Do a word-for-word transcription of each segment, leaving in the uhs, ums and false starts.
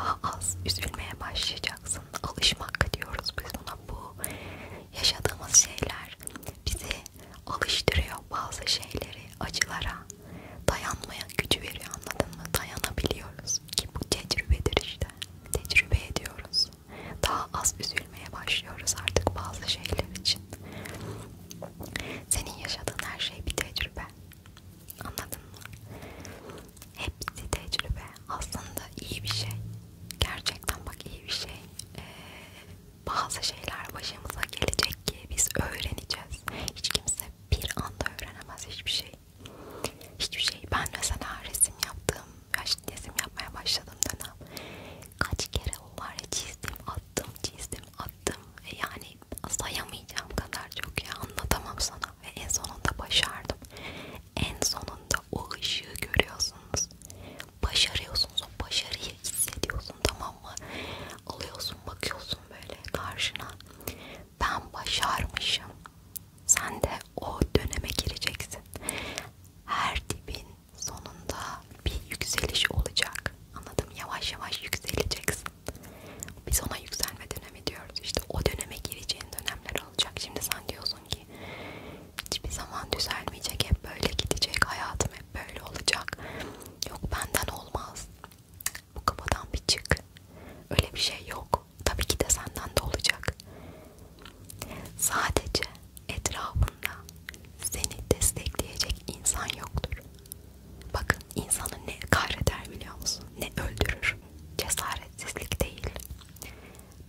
daha az üzülmeye başlayacaksın. Alışmak diyoruz biz buna. Bu yaşadığımız şeyler bizi alıştırıyor bazı şeyleri, acılara. Dayanmaya gücü veriyor, anladın mı? Dayanabiliyoruz ki bu tecrübedir işte. Tecrübe ediyoruz. Daha az üzülmeye başlıyoruz artık bazı şeyler için. Senin yaşadığın her şey bir tecrübe. Anladın mı? Hepsi tecrübe. Aslında iyi bir şey. Gerçekten bak, iyi bir şey. Ee, bazı şeyler başımıza gelecek ki biz öğreneceğiz. Hiç kimse bir anda öğrenemez hiçbir şey. Hiçbir şey. Ben mesela resim yaptım. İşte resim yapmaya başladım dönem. Kaç kere o var ya, çizdim, attım, çizdim, attım. E yani sayamayacağım kadar çok ya, anlatamam sana. Ve en sonunda başardım. En sonunda o ışığı görüyorsunuz. Başarıyorsunuz, o başarıyı hissediyorsun, tamam mı? Alıyorsun, bakıyorsun böyle karşına. Ben başarmışım. Sen de o döneme gireceksin. Her dibin sonunda bir yükseliş olacak. Anladım, yavaş yavaş yükseleceksin. Biz ona yükselme dönemi diyoruz. İşte o döneme gireceğin dönemler olacak. Şimdi sen diyorsun ki hiçbir zaman düzelmeyecek, hep böyle gidecek, hayatım hep böyle olacak. Yok, benden olmaz. Bu kafadan bir çık. Öyle bir şey yok. Tabii ki de senden de olacak. Sadece etrafında seni destekleyecek insan yoktur. Bakın, insanı ne kahreder biliyor musun? Ne öldürür? Cesaretsizlik değil.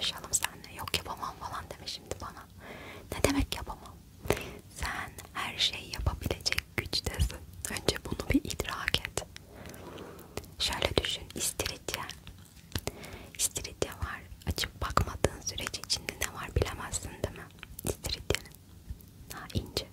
konuşalım seninle. Yok yapamam falan deme şimdi bana. Ne demek yapamam? Sen her şeyi yapabilecek güçtesin. Önce bunu bir idrak et. Şöyle düşün, istiridye. İstiridye var. Açıp bakmadığın sürece içinde ne var bilemezsin değil mi? İstiridyenin. Ha, ince.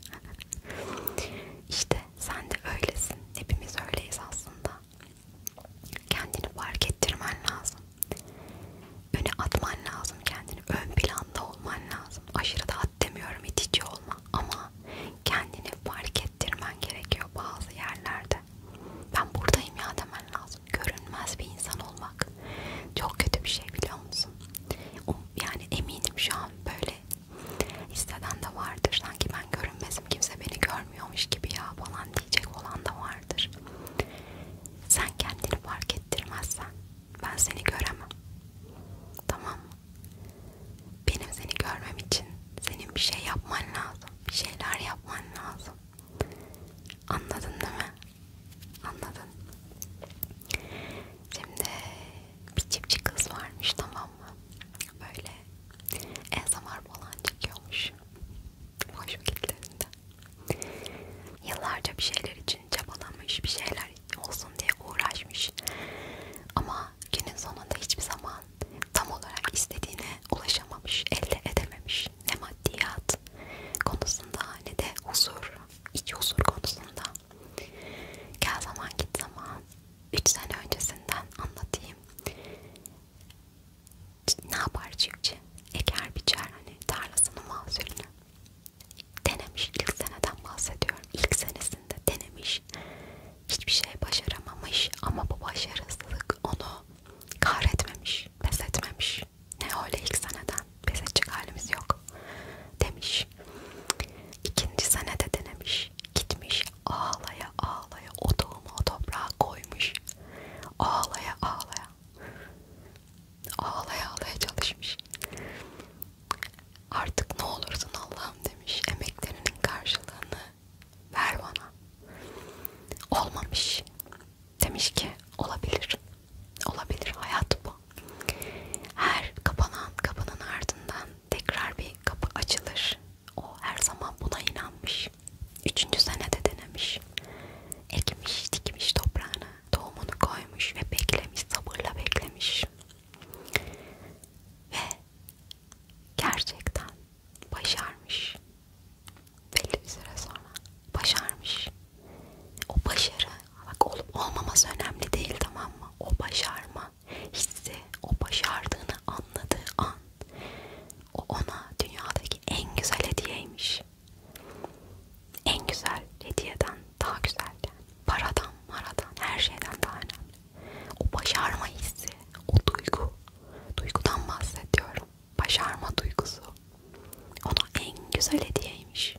İşte sen de öylesin. Hepimiz öyleyiz aslında. Kendini fark ettirmen lazım. Öne atman lazım kendini. Ön planda olman lazım. Aşırı da at demiyorum, itici olma. Ama kendini fark ettirmen gerekiyor bazı yerlerde. Ben buradayım ya demen lazım. Görünmez bir insan olmak çok kötü bir şey, biliyor musun? Yani eminim şu an böyle hisseden de vardır. Sanki ben görünmezim, kimse beni görmüyormuş gibi ya falan diyecek olan da vardır. Sen kendini fark ettirmezsen ben seni göremem. Tamam mı? Benim seni görmem için senin bir şey yapman lazım. Bir şeyler yapman lazım. Anladın değil mi? Anladın. Şimdi bir çiftçi kız varmış, tamam mı? Böyle A S M R falan çekiyormuş. Boş vakitlerinde. Yıllarca bir şeyler için çabalamış, bir şeyler olsun diye uğraşmış. Ama günün sonunda hiçbir zaman tam olarak istediğine ulaşamamış, elde edememiş. Ne maddiyat konusunda ne de huzur, iç huzur konusunda. Gel zaman git zaman, üç sene öncesinden anlatayım. Ne yapar çiftçi? Eker biçer, hani tarlasını, mahsulünü denemiş. İlk seneden bahsediyorum. İlk senesinde denemiş. Hiçbir şey başaramamış ama bu başarısızlık onu kahretmemiş, pes etmemiş. Ne öyle ilk seneden pes edecek halimiz yok demiş. İkinci senede denemiş. Gitmiş ağlaya ağlaya o tohumu o toprağa koymuş. Ağlaya ağlaya. Ağlaya ağlaya çalışmış. Artık ne olursun Allah'ım demiş. Emeklerinin karşılığını ver bana. Olmamış. Demiş ki olabilir. Olabilir. Hayat bu. Her kapanan kapının ardından tekrar bir kapı açılır. O her zaman buna inanmış. Üçüncü senede denemiş. Ekmiş, dikmiş toprağına. Tohumunu koymuş ve beklemiş. Sabırla beklemiş. Ve gerçekten başarmış. Belli bir süre sonra başarmış. O başarı, bak olup olmaması önemli değil, tamam mı? O başarma hissi, o başardığını anladığı an, o ona dünyadaki en güzel hediyeymiş. En güzel hediyeden daha güzel yani. Paradan, maradan, her şeyden daha önemli. O başarma hissi, o duygu, duygudan bahsediyorum. Başarma duygusu ona en güzel hediyeymiş.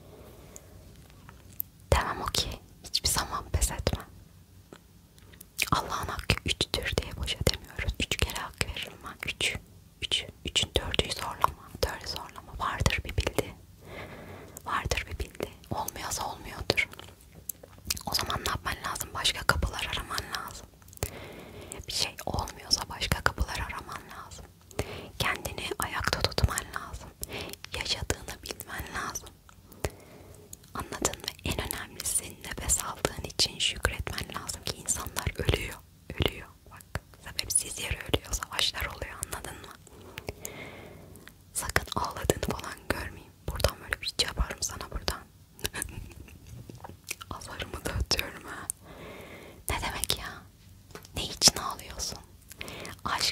Demem o ki hiçbir zaman pes etme. Allah'ın hakkı üçtür diye boşa demiyoruz. Üç kere hak veririm ben. Üç. Üç. Üçün dördüyü zorlama. Dördü zorlama. Vardır bir bildi. Vardır bir bildi. Olmuyorsa olmuyordur. O zaman ne yapman lazım? Başka kapılar araman lazım. Bir şey olmuyorsa başka kapılar araman lazım. Kendini ayakta tutman lazım. Yaşadığını bilmen lazım. Anladın mı? En önemlisi nefes aldığın için şükretmen lazım ki insanlar ölüyor. Ölüyor. Bak, sebepsiz yere ölüyor. Savaşlar oluyor, anladın mı? Sakın ağladığını falan görmeyeyim. Buradan böyle bir şey yaparım sana buradan. Azarımı da atıyorum ha. Ne demek ya? Ne için ağlıyorsun? Aşk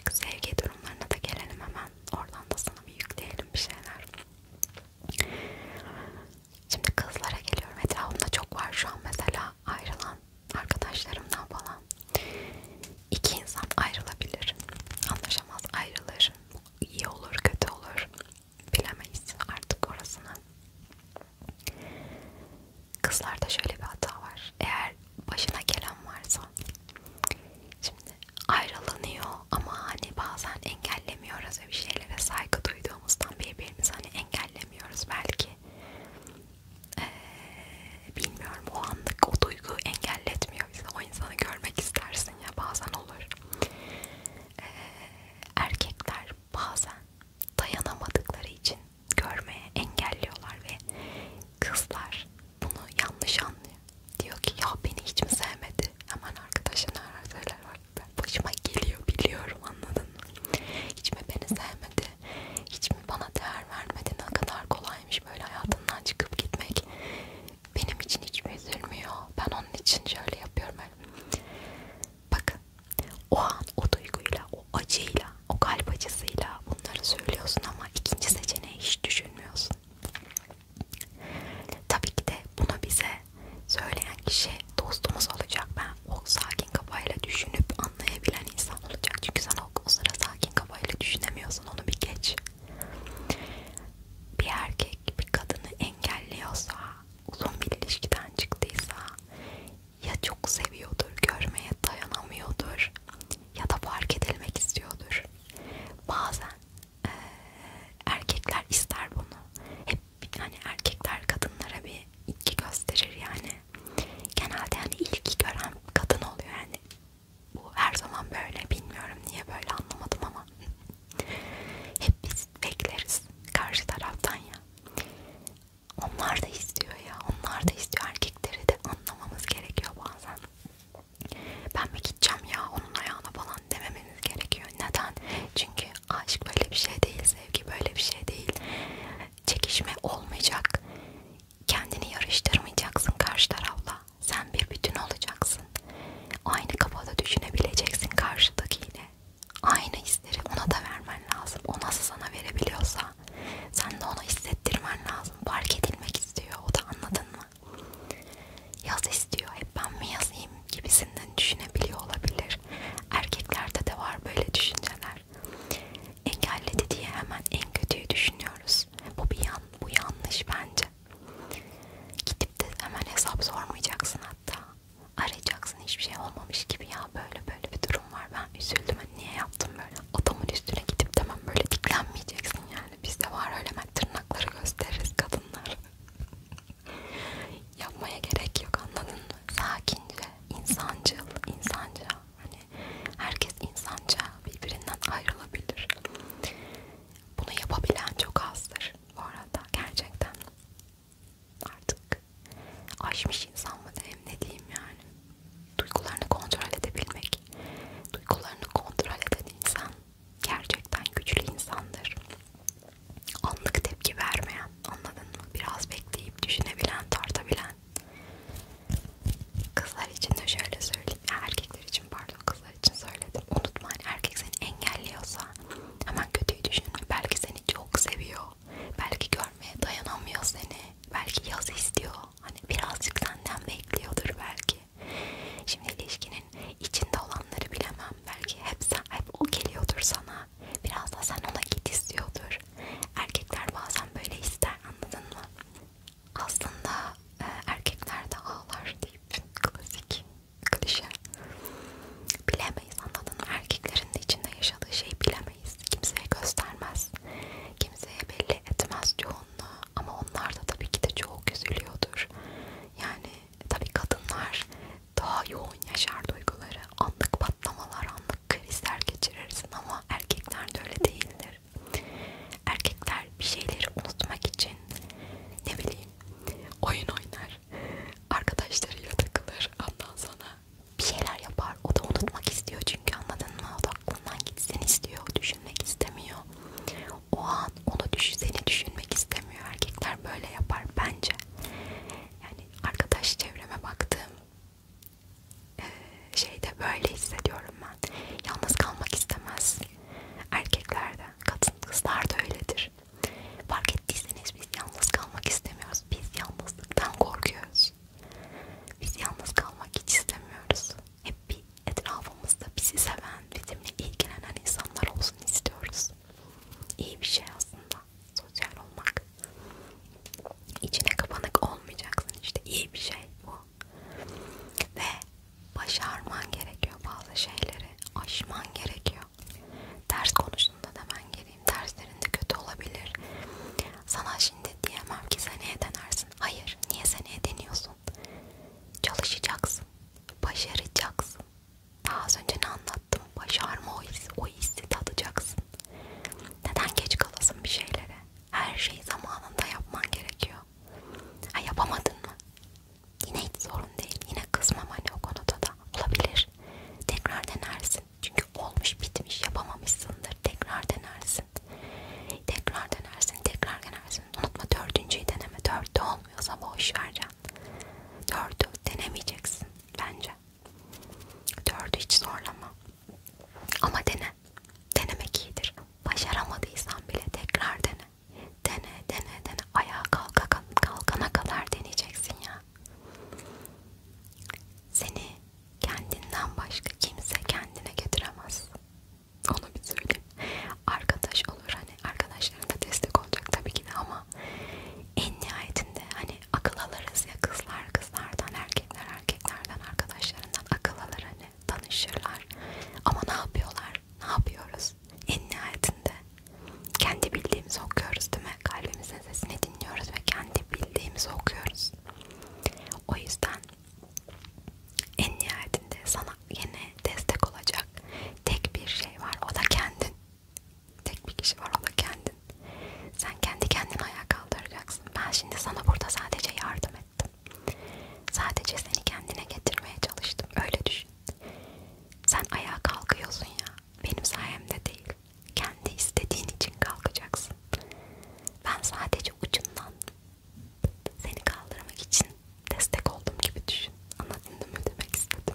kişi var, o da kendin. Sen kendi kendine ayağa kaldıracaksın. Ben şimdi sana burada sadece yardım ettim. Sadece seni kendine getirmeye çalıştım. Öyle düşün. Sen ayağa kalkıyorsun ya. Benim sayemde değil. Kendi istediğin için kalkacaksın. Ben sadece ucundan seni kaldırmak için destek oldum gibi düşün. Anladın mı demek istedim?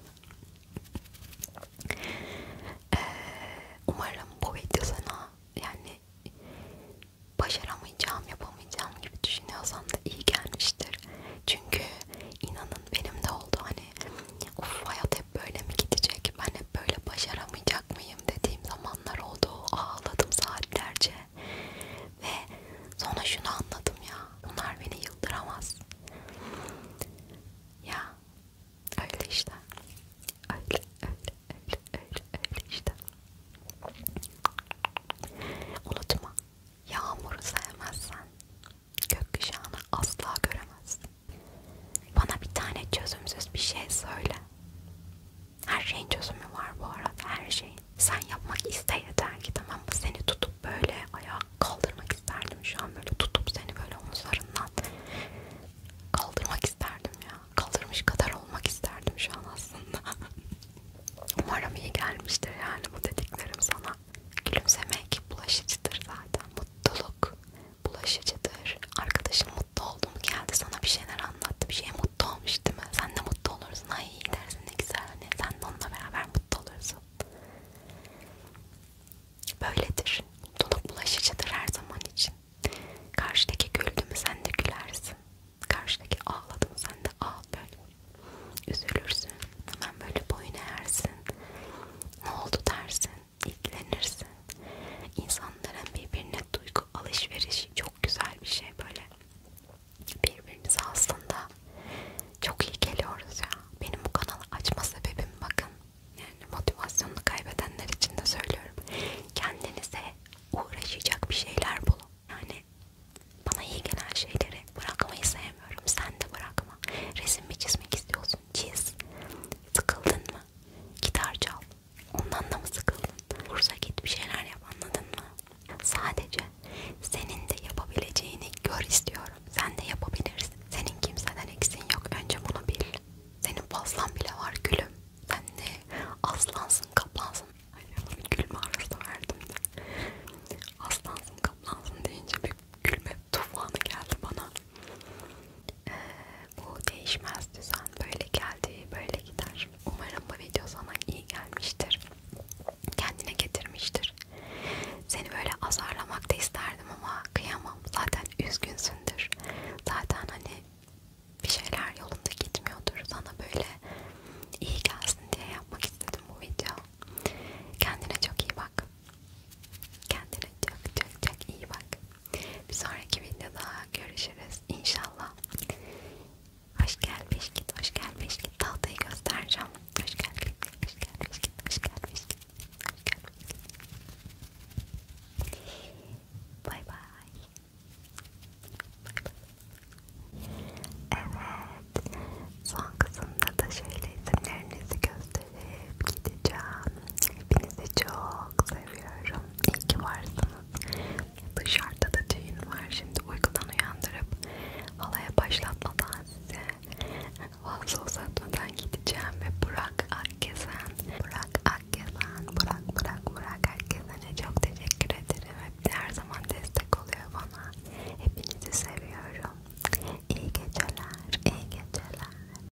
Ee, umarım bu video sana, yani başaramayacağım, yapamayacağım gibi düşünüyorsan da iyi gelmiştir. Çünkü inanın benim de oldu, hani of hayat hep böyle mi gidecek, ben hep böyle başaramayacak mıyım dediğim zamanlar oldu. Ağladım saatlerce ve sonra şunu anladım ya, bunlar beni yıldıramaz. Ya öyle işte, öyle öyle öyle öyle öyle işte. Unutma, yağmuru sevmezsen gökkuşağını asla göremezsin. Bana bir tane çözümsüz bir şey söyle. Her şeyin çözümü var bu arada, her şeyin. Sen yapmak iste yeter ki, tamam mı? Seni tutup böyle ayağa kaldırmak isterdim şu an, böyle tutup seni böyle omuzlarından kaldırmak isterdim ya. Kaldırmış kadar olmak isterdim şu an aslında. Umarım iyi gelmiştir yani bu dediklerim sana. Gülümsemek bulaşıcıdır zaten. Mutluluk bulaşıcıdır. Arkadaşım mutlu oldu mu geldi sana bir şeyler anlattı. Bir şeye mutlu olmuş değil mi? Sen de mutlu olursun. Ay iyi dersin, ne güzel. Hani sen de onunla beraber mutlu olursun. Böyledir. Mutluluk bulaşıcıdır her zaman için. Karşıdaki güldü mü sen de gülersin. Karşıdaki ağladı mı sen de ağl böyle. Üzülürsün. Hemen böyle boyun eğersin. Ne oldu dersin. İlgilenirsin. İnsanların birbirine duygu alışverişi çok güzel bir şey böyle. Birbirimize aslında çok iyi geliyoruz ya. Benim bu kanalı açma sebebim, bakın, yani motivasyonunu kaybedenler için de söylüyorum. Kendinize uğraşacak bir şeyler bulun. Yani bana iyi gelen şeyleri bırakmayı sevmiyorum. Sen de bırakma. Resim mi çizmek istiyorsun? Çiz. Sıkıldın mı? Gitar çal. Ondan da mı sıkıldın? Bursa git bir şeyler yap, anladın mı? Sadece senin de yapabileceğini gör istiyorum. Sen de yapabilirsin. Senin kimseden eksin yok. Önce bunu bil. Senin fazlan bile var gülüm. Sen de aslansın, kaplansın. Ay bir gülme arası verdim de. Aslansın, kaplansın deyince bir gülme tufanı geldi bana. Ee, bu değişmez düzen. Böyle geldi, böyle gider. Umarım bu video sana iyi gelmiştir. Kendine getirmiştir. Seni böyle azarlamamıştır.